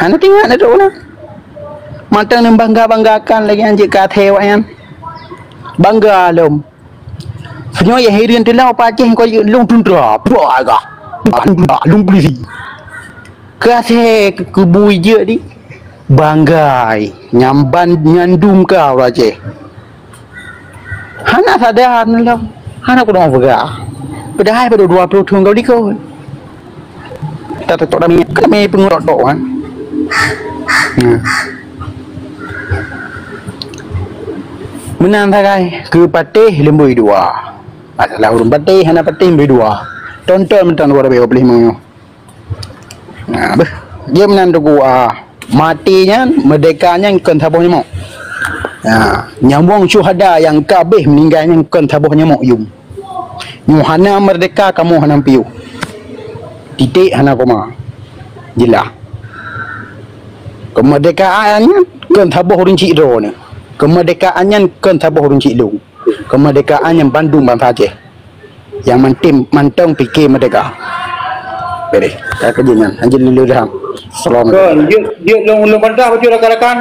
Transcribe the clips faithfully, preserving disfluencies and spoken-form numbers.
Hana tengok na tu na. Mata ni bangga-banggakan lagi anjing kata wayan. Bangga lom. Senyo ya herian tu lah apa aje kau long tundra. Pro aga. Bangga long beli. Kase kebui je di. Banggai nyamban nyandum kau aje. Hana sadar ni lah. Hana ku dah bergerak. Padahal pada dua puluh tahun kau di kau. Tak tak kami kami pengurus tok kan. Menang takai ke patih lembui dua. Masalah urun patih hana patih lembui dua. Tonton mentan dua ratus boleh menyo. Nah, beh. Dia menang tu ah. Matinya merdekanya kan tabuh nyamuk. Ya, nyambung syuhada yang kabeh meninggalnya kan tabuh nyamuk yung. Mu hana merdeka kamu hana piu. Titik hana koma. Jelas. Kemerdekaannya kan tabuh urun cik ro ni. Kemerdekaannya kan tabuh urun cik lu. Kemerdekaannya Bandung bangsa Aceh. Yang mentim mantong fikir merdeka. Beri, tak kerjanya. Anjir dulu dah. Assalamualaikum. Dia dia long long bantah betul rakan-rakan.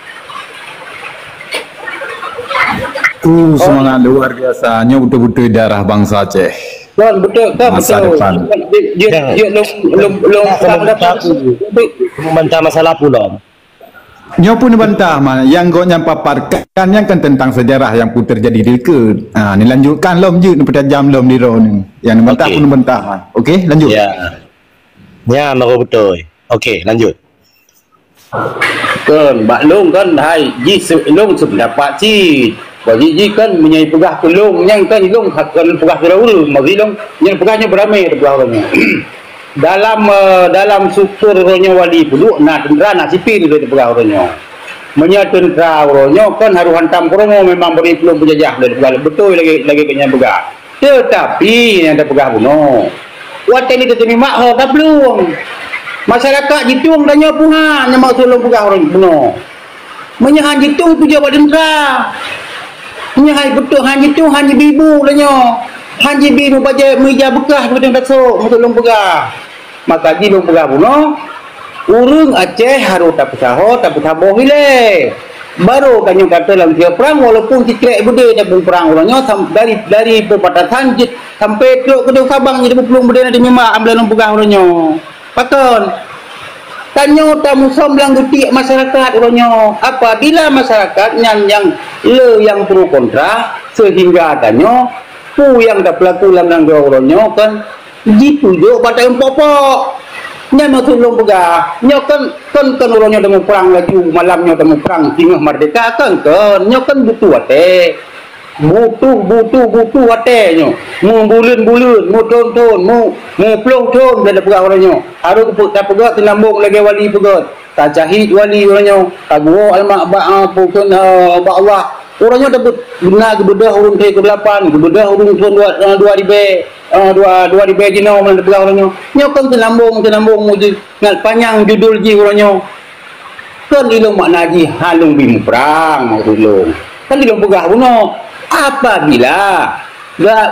Uh, semangat luar biasanya betul-betul darah bangsa Aceh. Kan betul kan Masa betul. depan. Dia dia dia long long long membantah masalah pula. Nyo pun bantah mana yang kau yang paparkan yang kan tentang sejarah yang pun terjadi di ke. Ha ni lanjutkan lom je ni pertajam lom di ro ni. Yang bantah okay. Pun bantah. Okey, lanjut. Ya. Ya, baru betul. Okey, lanjut. Kan maklum kan hai ji long sependapat si. Bagi ji kan menyai pegah ke long yang kan long akan pegah ke dahulu. Mari long yang pegahnya beramai pegah orangnya. dalam uh, dalam struktur orangnya wali pulu nak tentera nak sipil dari pegah orangnya. Menya tentera orangnya kan harus hantam kromo memang beri belum penjajah dari pegah. Betul lagi lagi kena pegah. Tetapi yang ada pegah buno. Wate ni tetemi mak ho ka belum. Masyarakat jitung dan nyopuhan yang maksud long pegah orang buno. Menyahan jitung tu jawab tentera. Menyahan betul han jitung han bibu dan nyo. Han bibu baca meja bekas betul besok maksud long pegah. Maka ji long pegah buno. Urung Aceh harus tak pesaho tak pesaboh hile. Baru kan yang kata dalam siap perang walaupun tikrek bude dan perang orangnya dari dari perbatasan sampai ke ke Sabang jadi belum bude ada memang ambil long pegah orangnya. Patun tanya tamu somlang guti masyarakat orangnya apabila masyarakat yang yang le yang pro kontra sehingga tanya pu yang dah pelaku langgang orangnya kan gitu jo pada empopok nya maksud long pegah nya kan kan kan orangnya demo perang lagi malamnya demo perang tinggal merdeka kan kan nya kan butuh ate butuh butuh butuh ate nya mu bulan-bulan mu tahun-tahun mu mu puluh tahun dah pegah orangnya harus tak pegah tinambung lagi wali pegah tak jahit wali orangnya tak gua almak ba pun ba Allah orangnya dapat guna kebedah urung ke delapan kebedah urung tahun dua dua ribu dua dua ribu jino mana pegah orangnya nyokong tinambung tinambung mu ngat panjang judul ji orangnya kan ilmu makna ji halung bim perang maksud long kan ilmu pegah buno apabila gak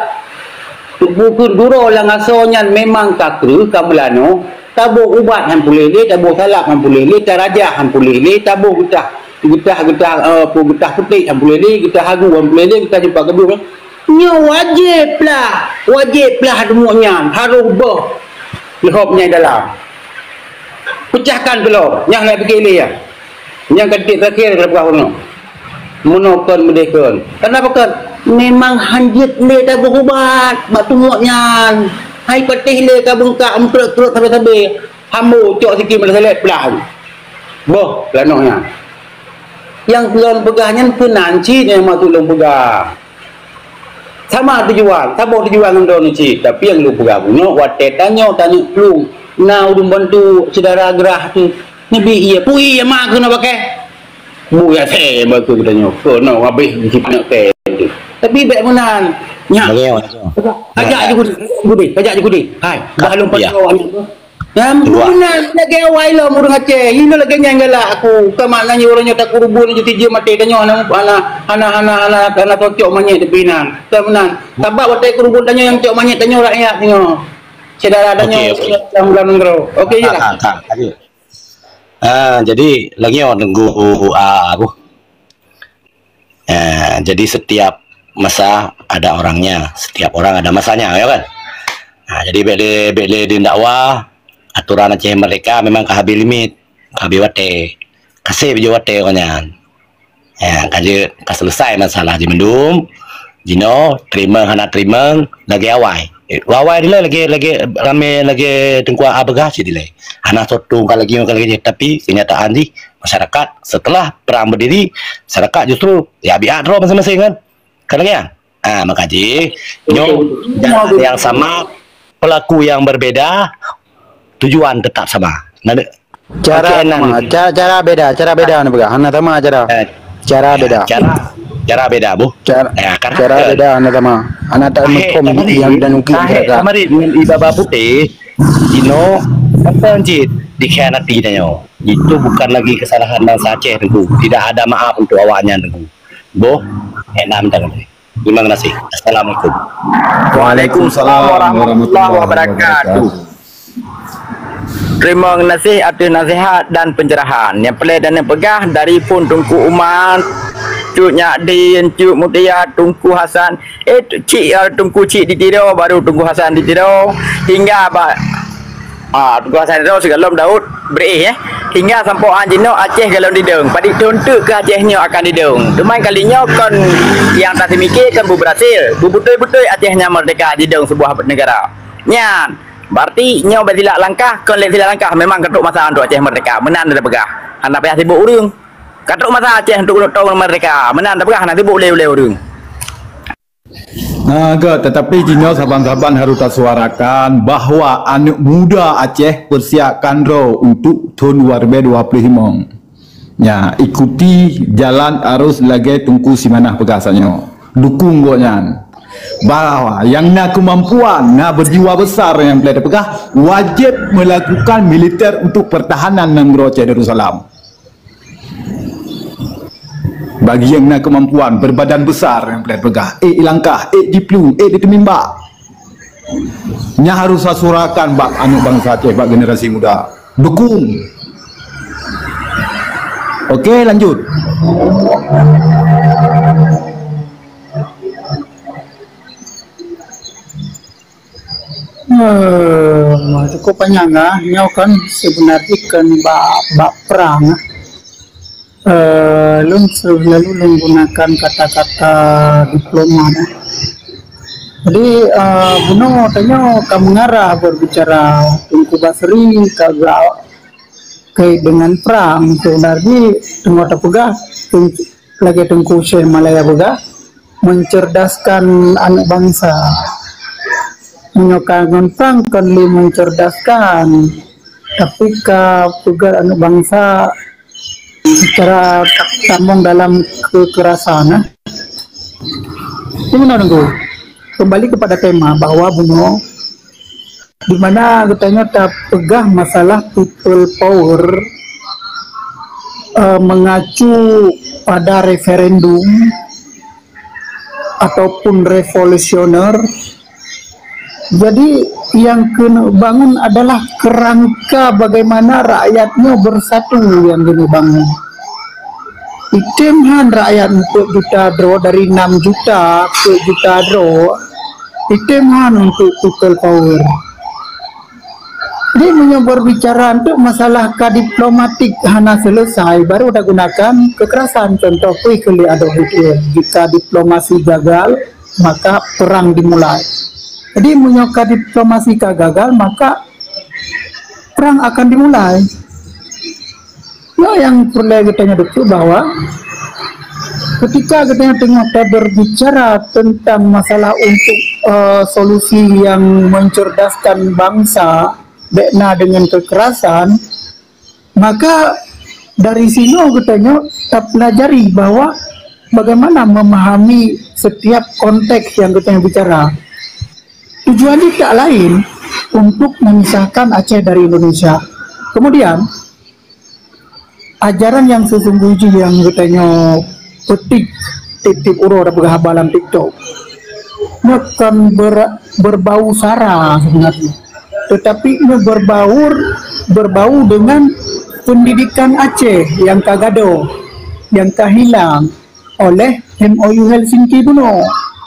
buku duro lang asonya memang kakru kamulano tabu ubat han pulele tabu salak han pulele taraja han pulele tabu getah getah getah apa getah putih han pulele getah hagu han pulele kita jumpa kedua nya wajib lah wajib lah demunya harus bah lehopnya dalam pecahkan belum yang nak begini ya yang ketik terakhir berapa orang menokon merdeka kenapa kan memang hanjit le dah berubat batu muaknya hai patih le ka bengkak emprek-trek sampai-sampai hambo cok sikit mana selet belah boh lanonya yang belum pegahnya pun nanci yang mau tolong pegah sama tujuan tabung tujuan Indonesia tapi yang lu pegah punya wate tanya tanya lu now dum bantu saudara gerah tu nabi iya pui ya mak kena pakai bu ya teh batu tanya kono habis dicipnak teh tapi baik menan nya ajak je gudi ajak je gudi hai balung pasau yang benar lagi awal lo murung Aceh ini lagi yang galak aku ke maknanya orangnya tak kurubun je tija mati tanya ana ana ana ana ana ana tocok manyet tepinan temenan tabak watai kurubun tanya yang cok manyet tanya rakyat tengok saudara tanya dalam bulan ngro okey je lah Ah, jadi lagi orang tunggu ah, aku. Eh, jadi setiap masa ada orangnya, setiap orang ada masanya, ya kan? Nah, jadi bele bele di dakwah aturan Aceh mereka memang kehabi limit, kehabi wate, kasih biju wate konyan. Ya, kaji kas selesai masalah di mendum, jino terima hana terima lagi awai. Eh, awai dilai lagi lagi rame lagi tengku abagah sih dilai. Hana sotung kalau lagi kalau lagi tapi kenyataan di masyarakat setelah perang berdiri masyarakat justru ya biar roh masing-masing kan. Kan lagi ya? Ah, makaji nyo yang sama pelaku yang berbeda tujuan tetap sama. Nah, Cara sama, cara, cara beda, cara beda nih begah. Hana sama cara. eh, Cara beda. cara cara beda bu. Cara, Ya, karena- cara beda hana sama. Hana tak mekom yang dan ukir mereka. Kamari dengan ibaba putih, Dino apa anjir dikhianati nyo. Itu bukan lagi kesalahan bangsa Aceh tengku. Tidak ada maaf untuk awaknya tengku. Boh, enam tangan. Terima kasih. Assalamualaikum. Waalaikumsalam warahmatullahi wabarakatuh. Terima kasih atas nasihat dan pencerahan yang pelik dan yang pegah dari pun Tunku Umar, Cuk Nyadin, Cuk Mutia, Tunku Hasan, eh Cik uh, Tunku Cik di tidur, baru Tunku Hasan di tidur, hingga apa? Ah, Tunku Hasan itu segalom Daud beri ya. Hingga sampai anjino Aceh galon dideng. Padi tuntuk ke Acehnya akan dideng. Demai kalinya kon yang tak mikir kan bu berhasil. Bu betul-betul Acehnya merdeka dideng sebuah negara. Nyan. Berarti nyo bertilak langkah, kon lek tilak langkah memang ketuk masa untuk Aceh merdeka. Menan dah begah. Anda payah sibuk urang. Ketuk masa Aceh untuk tong merdeka. Menan dah begah nanti sibuk leu-leu urang. Nah, ke, tetapi Jino saban-saban harus tak suarakan bahwa anak muda Aceh persiapkan roh untuk tahun dua ribu dua puluh lima. Ya, ikuti jalan arus lagi tungku si manah pegasannya. Dukung gonya. Bahwa yang nak kemampuan, nak berjiwa besar yang boleh pegah, wajib melakukan militer untuk pertahanan negara Aceh Darussalam. Bagi yang nak kemampuan berbadan besar yang boleh pegah, eh ilangkah, eh diplu, eh ditemimba. Nya harus asurakan bak anak bangsa Aceh, bak generasi muda. Dukung. Okey, lanjut. Eh, cukup panjang ah. Nyo kan sebenarnya kan bak bak perang. Eh, lun selalu menggunakan kata-kata diploma. Nah. Jadi eh, buno tanya kamu ngarah berbicara Tunku Basri kagak kayak dengan perang sebenarnya tengok tak pegah lagi Tunku Syekh Malaya pegah mencerdaskan anak bangsa. Menyokangan perang kan li mencerdaskan tapi ke pegar anak bangsa secara tambang dalam kekerasan. Gimana nunggu? Kembali kepada tema bahwa Buno di mana katanya tak pegah masalah people power uh, mengacu pada referendum ataupun revolusioner. Jadi yang kena bangun adalah kerangka bagaimana rakyatnya bersatu yang kena bangun. Itemhan rakyat untuk juta dro dari enam juta ke juta dro. Itemhan untuk people power. Dia punya berbicara untuk masalah kadiplomatik hana selesai baru dah gunakan kekerasan. Contoh kui kali ada itu. Jika diplomasi gagal maka perang dimulai. Jadi menyokap diplomasi gagal maka perang akan dimulai. Nah, yang perlu kita nyaduk bahwa ketika kita tengah berbicara tentang masalah untuk uh, solusi yang mencerdaskan bangsa bekna dengan kekerasan, maka dari sini kita tak pelajari bahwa bagaimana memahami setiap konteks yang kita bicara. Tujuannya tak lain untuk memisahkan Aceh dari Indonesia. Kemudian ajaran yang sesungguhnya yang katanya petik titip uro dan berhabalan TikTok akan ber, berbau sara sebenarnya, tetapi ini berbaur berbau dengan pendidikan Aceh yang kagado, yang kehilang oleh M O U Helsinki kuno,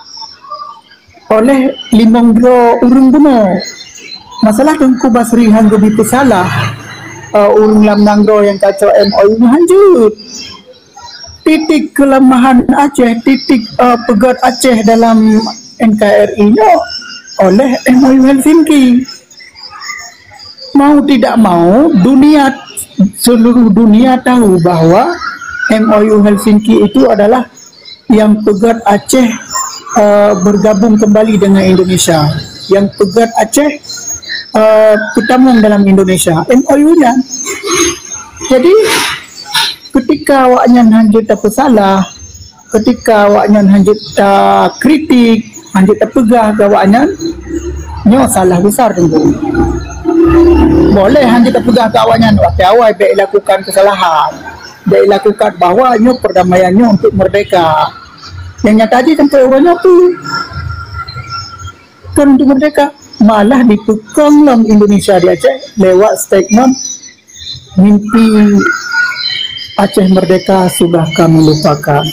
oleh limongro urung kuno. Masalah Tengku Basri hanggo dipesalah uh, urung lam nangro yang kacau M O U hancur. Titik kelemahan Aceh, titik uh, pegat Aceh dalam N K R I-nya oleh M O U Helsinki. Mau tidak mau, dunia seluruh dunia tahu bahwa M O U Helsinki itu adalah yang pegat Aceh uh, bergabung kembali dengan Indonesia, yang pegat Aceh uh, ketamung dalam Indonesia, M O U-nya. Jadi ketika awaknya hanjut tak pesalah, ketika awaknya hanjut tak kritik, hanjut tak pegah ke awaknya, nyo salah besar tentu. Boleh hanjut tak pegah ke awaknya, waktu awal baik lakukan kesalahan, baik lakukan bahawa nyo perdamaiannya untuk merdeka. Yang nyata aja sampai orangnya tu kan untuk merdeka, malah ditukang dalam Indonesia di Aceh lewat statement mimpi Aceh merdeka sudah kami lupakan.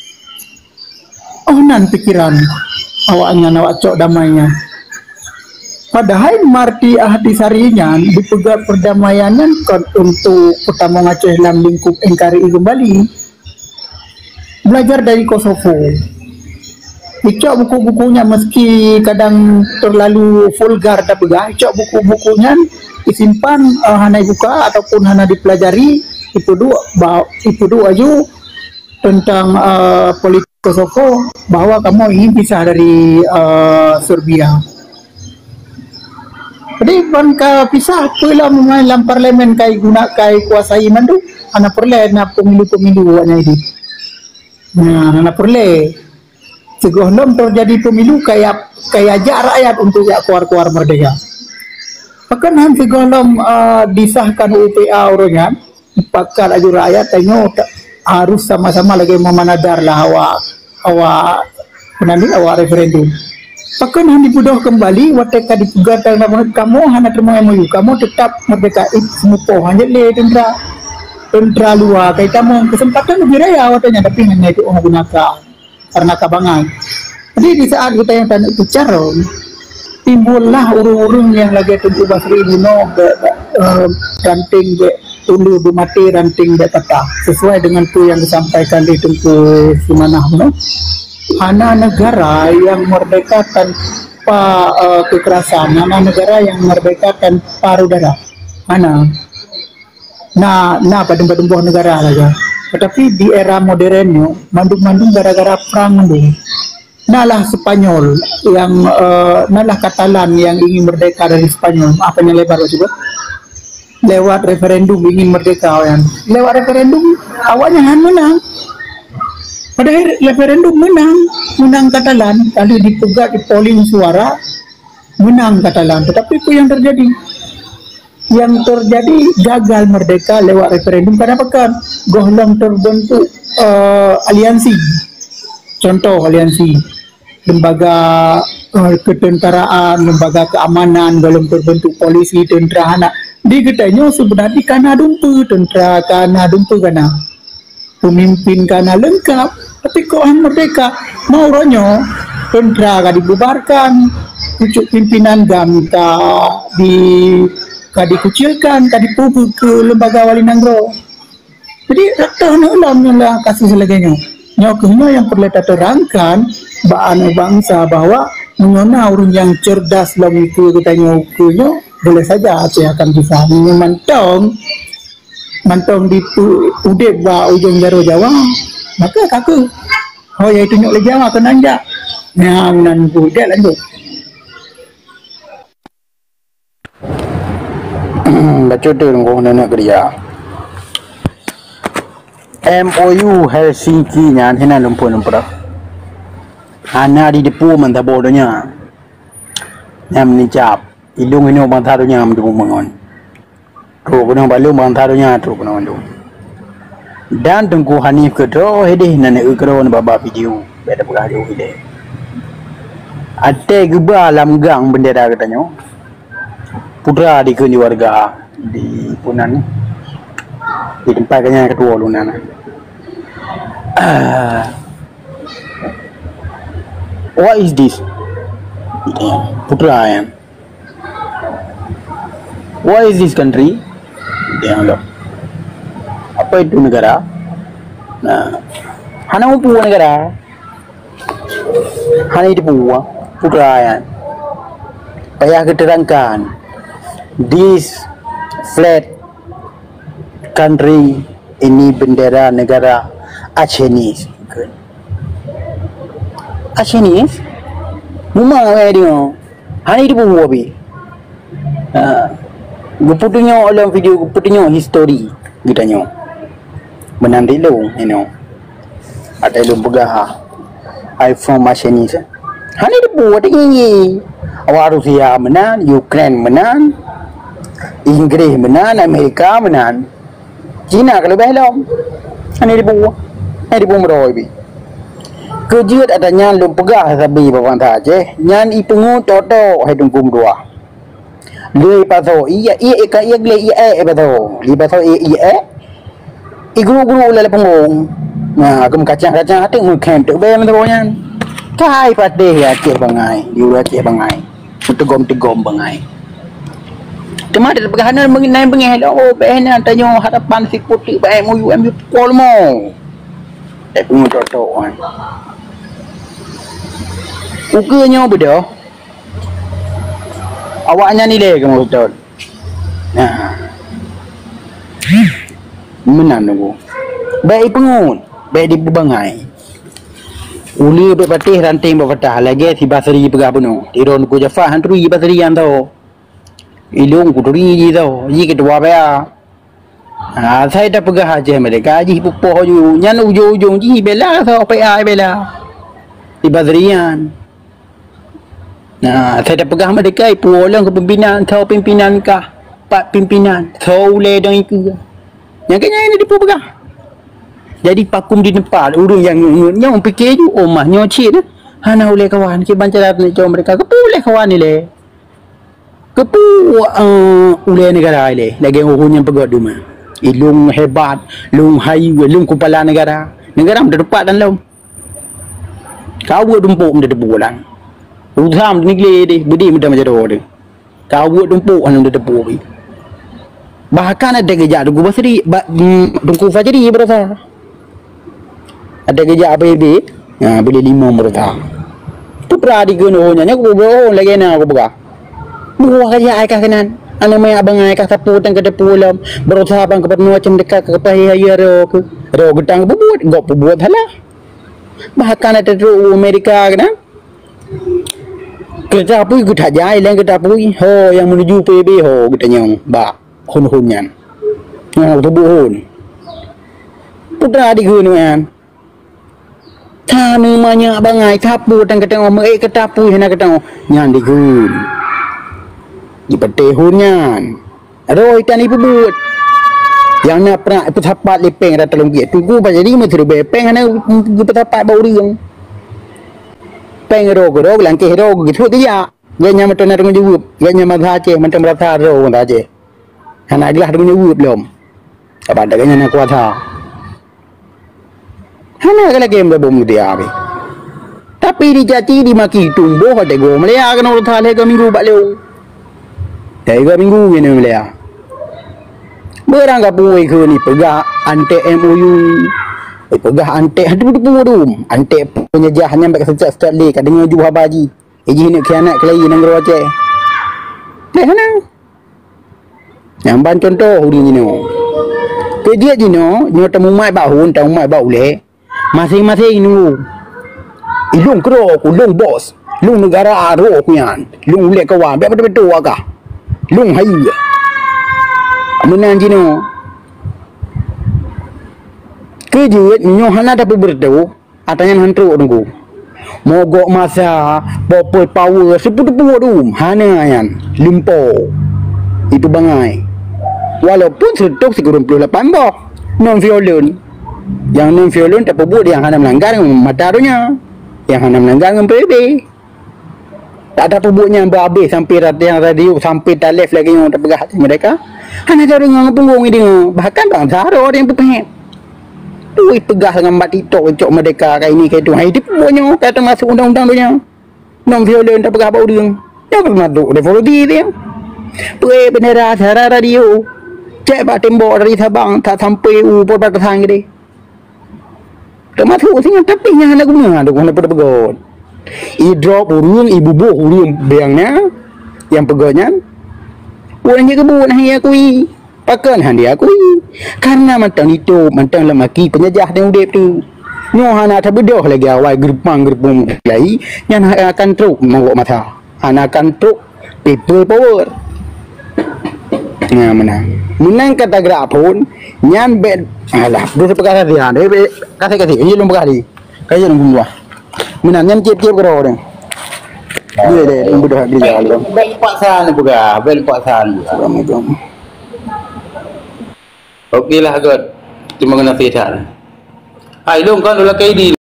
Oh nan pikiran awaknya nawak cok damainya. Padahal Marti Ahtisarinya dipegat perdamaianan kon untuk pertama Aceh dalam lingkup N K R I kembali. Belajar dari Kosovo. Icok buku-bukunya meski kadang terlalu vulgar tak pegah. Icok buku-bukunya disimpan uh, hana buka ataupun hana dipelajari. Itu dua, itu dua aja tentang uh, politik Kosovo bahwa kamu ingin pisah dari uh, Serbia. Jadi bangka pisah pula memang dalam parlimen kai guna kai kuasai mandu anak perle na pemilu-pemilu wana ini. Nah, anak perle segohlom terjadi pemilu kayak kayak ajak rakyat untuk ya keluar-keluar merdeka. Bahkan han segohlom uh, disahkan U P A orangnya pakar aju rakyat tengok harus sama-sama lagi memanadar lah awak awak penandi awak referendum. Pakan hanya dibudoh kembali wateka dipegat dalam kamu hanya terima M O U kamu tetap merdeka itu semupo hanya le tentera tentera luar kayak kamu kesempatan lebih raya watanya tapi hanya itu orang gunakan karena kabangan. Jadi di saat kita yang tanya itu cara timbullah urung-urung yang lagi Tengku Basri bunuh ranting tulu di mati ranting di kata sesuai dengan tu yang disampaikan di Tengku Simanah no? Hana negara yang merdeka tanpa uh, kekerasan, hana negara yang merdeka tanpa udara, hana nah nah pada-pada buah negara saja. Tetapi di era modernnya mandung-mandung gara-gara perang mandung. Nalah Spanyol yang uh, nalah Katalan yang ingin merdeka dari Spanyol, apa yang lebar juga lewat referendum ingin merdeka awalnya. Lewat referendum awalnya han menang. Padahal referendum menang, menang Katalan, lalu dipegat di polling suara menang Katalan. Tetapi itu yang terjadi. Yang terjadi gagal merdeka lewat referendum karena pekan gohlong terbentuk uh, aliansi. Contoh aliansi lembaga uh, ketenteraan, lembaga keamanan belum terbentuk polisi, tentera anak. Di katanya sebenarnya kana dumpu tentera kana dumpu kana pemimpin kana lengkap, tapi kok merdeka mau ronyo tentera ka dibubarkan, pucuk pimpinan gam ka di ka dikucilkan, ka dipupuk ke lembaga wali nanggro. Jadi rata ulam lah kasus sebagainya. Nyokunya yang perlu kita terangkan bahana bangsa bahwa menyona orang yang cerdas dalam itu kita nyokunya boleh saja Aceh akan bisa memantong mantong di udep ba ujung jaro Jawa maka kaku oh ya itu nyok le Jawa kan anja nah nan budek lanjut baca tu ngong nak kerja M O U Helsinki nya hena lumpur lumpur hana di depu mantap bodohnya nyam ni cap ilung ini orang taruhnya mendukung mengon. Tu kena balu orang taruhnya tu kena mandu. Dan Tengku Hanif kedro hedeh nana ekro na baba video beda pegah jauh hedeh. Ate geba lam gang bendera katanya. Putra di kendi warga di Punan ni. Di tempat kanya ketua lunan. Uh, what is this? Putra yan. What is this country? Yan lo. Apa itu negara? Nah, hana mo po negara? Hana itu po putra yan. Kaya keterangkan this flat country ini bendera negara Acehnese. Acehnese? Muma ngawe dia. Hani itu pun wabi. Ah, guputunya dalam video guputunya history gitanya. Menanti lo, you know. Ada lo begah. I from Acehnese. Hani itu buat ini. Awak Rusia menang, Ukraine menang, Inggris menang, Amerika menang, China kalau belum, ini di bawah, ini di bawah meroi. Kerja ada nyan lom pegah sabi bawang saja, nyan ipungu toto hai tungkum dua. Lui paso iya iya ika iya gle iya eh paso, li paso iya iya, iguru guru lele punggung, nah kem kacang kacang hati mungkin tu bayar menteranya, kai pateh ya cek bangai, diulah cek bangai. Tegom-tegom bangai. Cuma ada pergahanan mengenai bengih oh behna tanya harapan si putih baik mu U M pukul mo. Eh pun toto kan. Ukenya beda. Awaknya ni le kamu betul. Nah. Menan tu. Baik pengun, baik di bangai. Uli berpatih ranting berpatah lagi si basri pegah bunuh. Tiron ku Jafar hantui basri yang tahu. Ilung ku turi ji tahu. Ji kedua baya. Ah saya dah pegah aja mereka ji pupoh ju. Nyan ujung-ujung ji bela tahu apa ai bela. Di basrian. Nah, saya dah pegah mereka ipu orang ke pimpinan tahu pimpinan kah? Pak pimpinan tahu le dong itu. Yang kena ini dipu pegah. Jadi pakum di tempat urang yang nyong fikir ju omah nyoci dah. Hana oleh kawan ke bancaran ni jom mereka kepu oleh kawan ni le. Kepu uh, oleh negara le. Lagi orang yang pegat rumah. Ilung hebat, lung hayu, lung kepala negara. Negara mesti dapat dan lom. Kau buat tumpuk mesti dapat pulang. Utham ni gile deh, budi mesti macam tu deh. Kau buat tumpuk anu mesti dapat. Bahkan ada kerja tu gua sendiri, tunggu fajri berasa. Ada kerja apa ini? Ya, beli lima merta. Tu peradi guna nya aku bohong lagi nak aku buka. Buah kerja ai kah kenan. Anu mai abang ai kah sapu tang ke depulam. Berusaha bang ke macam dekat ke pahia ya ro ke. Ro getang buat, gok buat halah. Bahkan ada tu Amerika kan. Kerja apa ikut aja lain kerja apa ho yang menuju P B ho kita nyong ba hun-hunyan. Nah, tu buhun. Putra di gunungan. Tanu banyak bangai tapu dan ketang om eh ketapu hena ketang nyan di gun di petehunyan roi tan ibu buat yang nak pernah petapat lepeng dah telung dia tunggu ba jadi mesti bepeng hana petapat bau riang peng ro ro langkeh ro gitu dia dia nyam tu nak menjawab dia nyam saja macam rasa ro saja hana dia ada menjawab belum apa ada nak kuasa hana kala game bom dia abe tapi di jati di maki tumbuh ada go melea kan orang thale ke minggu bak leu dai ke minggu ni melea berang ka puai ke ni pegah ante M O U eh pegah ante hadu tu dum ante penyejah hanya bak sejak start le ka dengar juha baji eji ni khianat kelai nang ro aje le hana yang ban contoh uri ni no ke dia ji no nyo temu mai ba hun temu mai ba ule masing-masing nu ilung kro ku lung bos lung negara aro ku yan lung le kawan be betul agak lung hayu menan jino kejut nyo hana dapat berdu atanya hantu tunggu mogok masa popol power seputu dum hana yan limpo itu bangai walaupun setok tiga puluh lapan boh non violent yang non violent tak buat yang hana melanggar matarunya yang hana melanggar dengan P B B tak ada pebuknya berhabis sampai yang radio sampai talef lagi yang terpegah hati mereka Hanya ada dengan punggung ini bahkan bangsa ada orang yang berpengen. Duit pegah dengan mat TikTok cok merdeka kayak ini kayak itu. Hai dia punya kata masuk undang-undang tu nya. Non violent tak pegah bau dia. Yang masuk revolusi dia. Pergi bendera acara radio. Cek bak tembok dari Sabang tak sampai u pun batasan gede. Termasuk sini tapi yang ada guna ada guna pada pegon. I drop urung ibu buh urung beangnya yang pegonya. Orang je kebun hai akui. Pakan han dia akui. Karena mantang itu mantang lemaki penjajah dan udip tu. Nyo hana tak bedoh lagi awal gerpang gerpung lagi yang akan truk mangok mata. Anak akan truk people power. Nah menang. Menang kata gerak pun nyan bed alah dosa perkara dia dia kasih-kasih ini lom perkara kaya lom buah. Menang nyan cip-cip kero orang. Dia dia budak dia jalan. Bel paksan pegah, bel paksan. Assalamualaikum. Okeylah God. Terima kasih. Hai dong kan ulah kaidi.